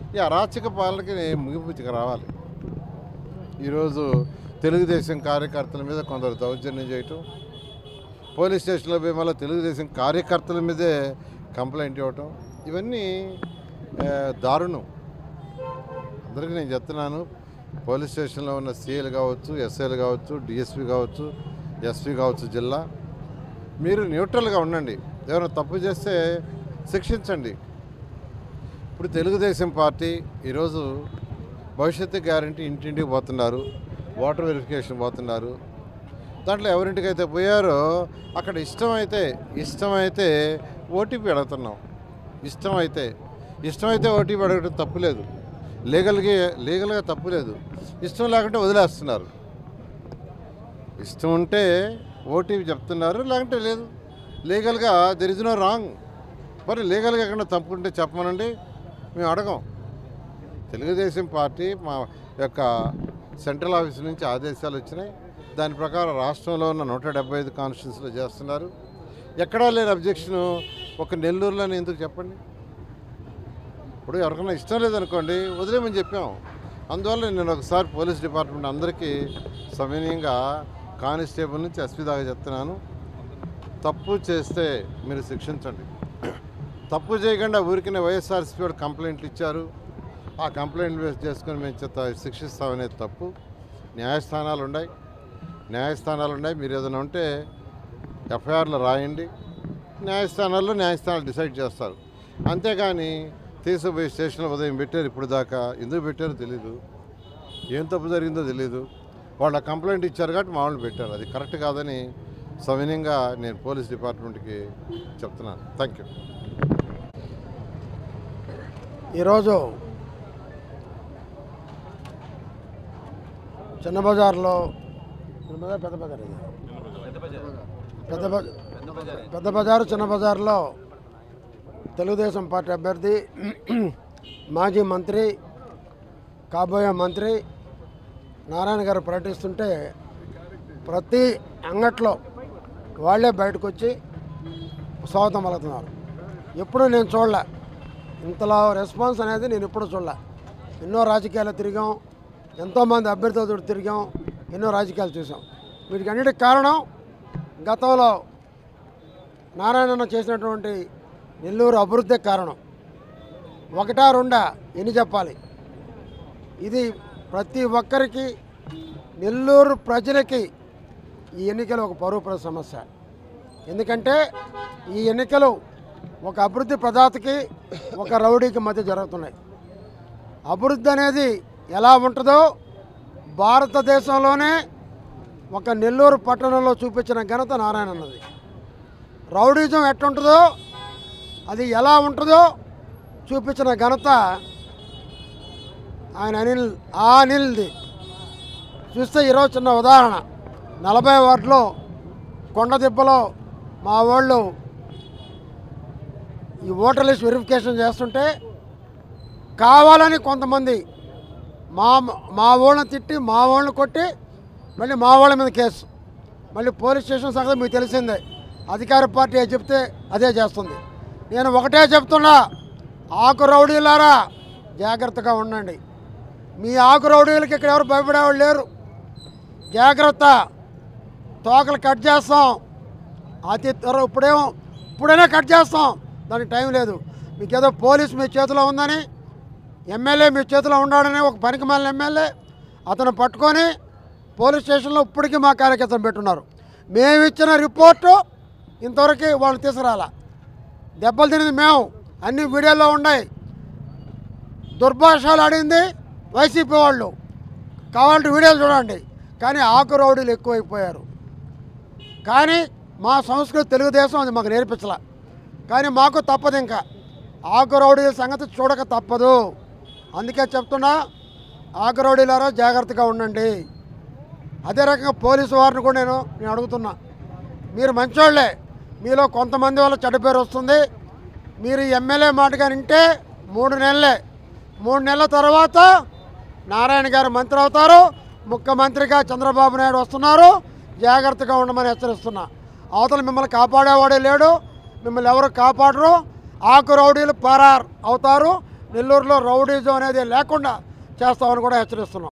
ఈ అరాచక పాలనకి ముగింపు రావాలి. ఈరోజు తెలుగుదేశం కార్యకర్తల మీద కొందరు దౌర్జన్యం చేయటం, పోలీస్ స్టేషన్లో పోయి మళ్ళీ తెలుగుదేశం కార్యకర్తల మీదే కంప్లైంట్ ఇవ్వటం, ఇవన్నీ దారుణం. అందరికీ నేను చెప్తున్నాను, పోలీస్ స్టేషన్లో ఉన్న సీఏలు కావచ్చు, ఎస్ఐలు కావచ్చు, డిఎస్పీ కావచ్చు, ఎస్పీ కావచ్చు, జిల్లా, మీరు న్యూట్రల్గా ఉండండి. ఎవరైనా తప్పు చేస్తే శిక్షించండి. ఇప్పుడు తెలుగుదేశం పార్టీ ఈరోజు భవిష్యత్తు గ్యారంటీ ఇంటింటికి పోతున్నారు, ఓటర్ వెరిఫికేషన్ పోతున్నారు. దాంట్లో ఎవరింటికైతే పోయారో అక్కడ ఇష్టమైతే ఓటీపీ అడుగుతున్నాం. ఇష్టమైతే ఓటీపీ అడగడం తప్పులేదు, లీగల్గా తప్పులేదు. ఇష్టం లేకుంటే వదిలేస్తున్నారు. ఇష్టం ఉంటే ఓటీపీ చెప్తున్నారు, లేకుంటే లేదు. లీగల్గా దెర్ ఇస్ నో రాంగ్. మరి లీగల్గా ఎక్కడ తప్పు ఉంటే చెప్పమనండి, మేము అడగం. తెలుగుదేశం పార్టీ మా యొక్క సెంట్రల్ ఆఫీస్ నుంచి ఆదేశాలు వచ్చినాయి. దాని ప్రకారం రాష్ట్రంలో ఉన్న 175 కాన్స్టిట్యూన్సీలో చేస్తున్నారు. ఎక్కడా లేని అబ్జెక్షను ఒక నెల్లూరులోనే ఎందుకు చెప్పండి? ఇప్పుడు ఎవరికైనా ఇష్టం లేదనుకోండి, వదిలేమని చెప్పాం. అందువల్ల నేను ఒకసారి పోలీస్ డిపార్ట్మెంట్ అందరికీ సవినయంగా కానిస్టేబుల్ నుంచి ఎస్పీ దాకా చెప్తున్నాను, తప్పు చేస్తే మీరు శిక్షించండి. తప్పు చేయకుండా ఊరికనే వైఎస్ఆర్సీపీ వాడు కంప్లైంట్లు ఇచ్చారు, ఆ కంప్లైంట్ బేస్ చేసుకొని మేము శిక్షిస్తామనేది తప్పు. న్యాయస్థానాలు ఉన్నాయి. మీరు ఏదైనా ఉంటే ఎఫ్ఐఆర్లో రాయండి, న్యాయస్థానాలు డిసైడ్ చేస్తారు. అంతేగాని తీసుకుపోయి స్టేషన్లో ఉదయం పెట్టారు, ఇప్పుడు దాకా ఎందుకు పెట్టారో తెలీదు, ఏం తప్పు జరిగిందో తెలీదు. వాళ్ళ కంప్లైంట్ ఇచ్చారు కాబట్టి మా వాళ్ళు పెట్టారు. అది కరెక్ట్ కాదని సవినయంగా నేను పోలీస్ డిపార్ట్మెంట్కి చెప్తున్నాను. Thank you. ఈరోజు చిన్న బజార్లో పెద్ద బజారు చిన్న బజార్లో తెలుగుదేశం పార్టీ అభ్యర్థి మాజీ మంత్రి కాబోయే మంత్రి నారాయణ గారు పర్యటిస్తుంటే ప్రతి అంగట్లో వాళ్ళే బయటకు వచ్చి స్వాగతం పలుకుతున్నారు. ఎప్పుడూ నేను చూడలే ఇంతలా రెస్పాన్స్ అనేది, నేను ఎప్పుడూ చూడలే. ఎన్నో రాజకీయాలు తిరిగాం, ఎంతోమంది అభ్యర్థులతో తిరిగాం, ఎన్నో రాజకీయాలు చూసాం. వీటికి అన్నిటికి కారణం గతంలో నారాయణ చేసినటువంటి నెల్లూరు అభివృద్ధి కారణం. ఒకటా రెండా ఎన్ని చెప్పాలి? ఇది ప్రతి ఒక్కరికి, నెల్లూరు ప్రజలకి ఈ ఎన్నికలు ఒక పరువుపర సమస్య. ఎందుకంటే ఈ ఎన్నికలు ఒక అభివృద్ధి ప్రదాతకి ఒక రౌడీకి మధ్య జరుగుతున్నాయి. అభివృద్ధి అనేది ఎలా ఉంటుందో భారతదేశంలోనే ఒక నెల్లూరు పట్టణంలో చూపించిన ఘనత నారాయణ అన్నది. రౌడీజం ఎట్టుంటుందో, అది ఎలా ఉంటుందో చూపించిన ఘనత ఆయన అనిల్ది. చూస్తే ఈరోజు చిన్న ఉదాహరణ, 40 వార్డులో కొండదిబ్బలో మా వాళ్ళు ఈ ఓటర్ లిస్ట్ వెరిఫికేషన్ చేస్తుంటే కావాలని కొంతమంది మా వాళ్ళని తిట్టి, మా వాళ్ళని కొట్టి, మళ్ళీ మా వాళ్ళ మీద కేసు, మళ్ళీ పోలీస్ స్టేషన్ సంగతి మీకు తెలిసిందే. అధికార పార్టీ చెప్తే అదే చేస్తుంది. నేను ఒకటే చెప్తున్నా, ఆకు రౌడీలారా జాగ్రత్తగా ఉండండి. మీ ఆకు రౌడీలకి ఇక్కడ ఎవరు భయపడేవాళ్ళు లేరు. జాగ్రత్త, తోకలు కట్ చేస్తాం. అతి త్వర ఇప్పుడైనా కట్ చేస్తాం, దానికి టైం లేదు. మీకేదో పోలీస్ మీ చేతిలో ఉందని, ఎమ్మెల్యే మీ చేతిలో ఉన్నాడని ఒక పనికిమాలిన ఎమ్మెల్యే అతను పట్టుకొని పోలీస్ స్టేషన్లో ఇప్పటికీ మా కార్యకర్తలు పెట్టున్నారు. మేము ఇచ్చిన రిపోర్టు ఇంతవరకు వాళ్ళు తీసుకురాలా. దెబ్బలు తినేది మేము, అన్ని వీడియోలో ఉన్నాయి. దుర్భాషలు ఆడింది వైసీపీ వాళ్ళు, కావాలంటే వీడియోలు చూడండి. కానీ ఆకు రౌడీలు ఎక్కువైపోయారు. కానీ మా సంస్కృతి తెలుగుదేశం అది మాకు నేర్పించలే. కానీ మాకు తప్పదు, ఇంకా ఆకు రౌడీల సంగతి చూడక తప్పదు. అందుకే చెప్తున్నా, ఆకు రౌడీలారా జాగ్రత్తగా ఉండండి. అదే రకంగా పోలీసు వారిని కూడా నేను అడుగుతున్నా, మీరు మంచోళ్ళే, మీలో కొంతమంది వల్ల చెడ్డ పేరు వస్తుంది. మీరు ఎమ్మెల్యే మాటగా వింటే 3 నెలలే, 3 నెలల తర్వాత నారాయణ గారు మంత్రి అవుతారు, ముఖ్యమంత్రిగా చంద్రబాబు నాయుడు వస్తున్నారు. జాగ్రత్తగా ఉండమని హెచ్చరిస్తున్నా. అవతల మిమ్మల్ని కాపాడేవాడే లేడు, మిమ్మల్ని ఎవరు కాపాడరు. ఆకు రౌడీలు పరార్ అవుతారు, నెల్లూరులో రౌడీజం అనేది లేకుండా చేస్తామని కూడా హెచ్చరిస్తున్నాం.